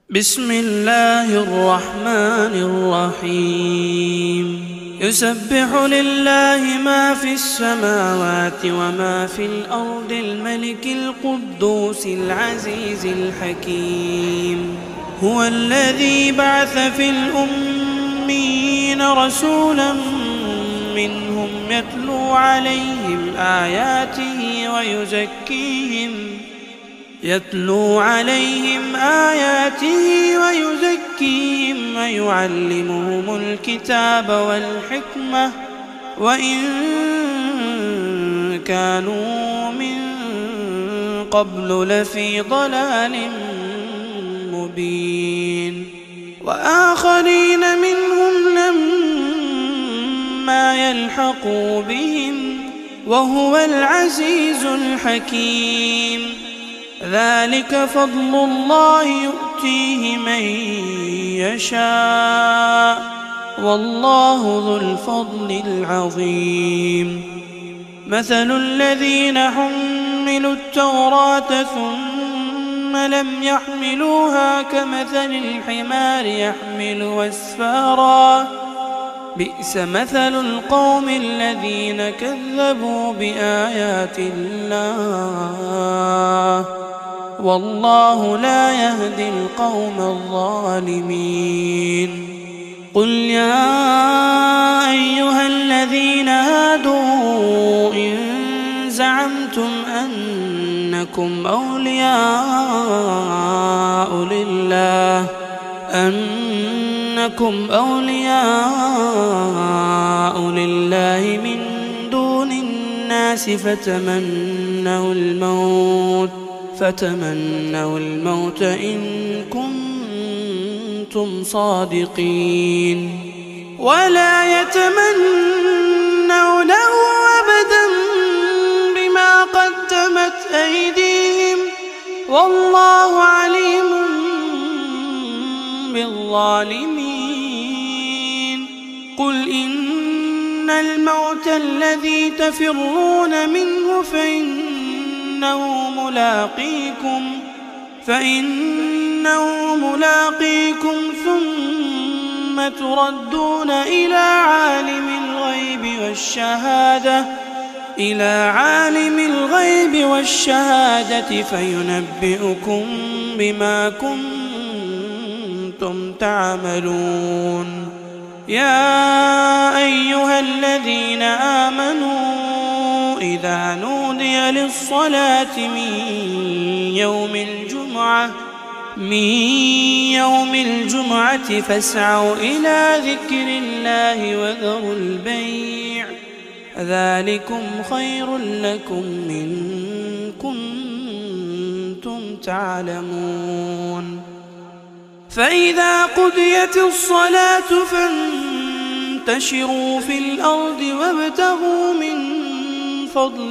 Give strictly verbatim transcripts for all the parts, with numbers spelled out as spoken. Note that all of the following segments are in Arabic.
بسم الله الرحمن الرحيم يسبح لله ما في السماوات وما في الأرض الملك القدوس العزيز الحكيم هو الذي بعث في الأميين رسولا منهم يتلو عليهم آياته ويزكيهم يتلو عليهم آياته ويزكيهم ويعلمهم الكتاب والحكمة وإن كانوا من قبل لفي ضلال مبين وآخرين منهم لما يلحقوا بهم وهو العزيز الحكيم ذلك فضل الله يؤتيه من يشاء والله ذو الفضل العظيم مثل الذين حملوا التوراة ثم لم يحملوها كمثل الحمار يحمل أسفارا بئس مثل القوم الذين كذبوا بآيات الله والله لا يهدي القوم الظالمين قل يا أيها الذين هادوا إن زعمتم أنكم أولياء لله أنكم أولياء لله من دون الناس فتمنوا الموت فتمنوا الموت إن كنتم صادقين ولا يتمنونه أبدا بما قدمت أيديهم والله عليم بالظالمين قل إن الموت الذي تفرون منه فإنه ملاقيكم فإنه ملاقيكم ثم تردون إلى عالم الغيب والشهادة إلى عالم الغيب والشهادة فينبئكم بما كنتم تعملون يا أيها الذين آمنوا إذا نودي للصلاة من يوم الجمعة من يوم الجمعة فاسعوا إلى ذكر الله وذروا البيع ذلكم خير لكم إن كنتم تعلمون فإذا قضيت الصلاة فانتشروا في الأرض وابتغوا من فضل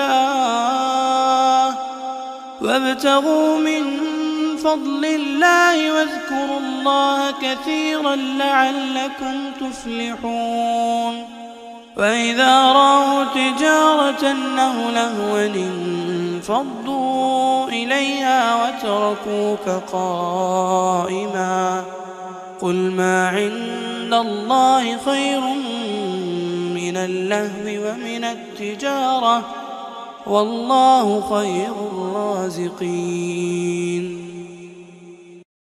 الله وابتغوا من فضل الله واذكروا الله كثيرا لعلكم تفلحون وإذا رأوا تجارة أو لهوا انفضوا إليها وتركوك قائما قل ما عند الله خير من اللهو ومن التجارة والله خير الرازقين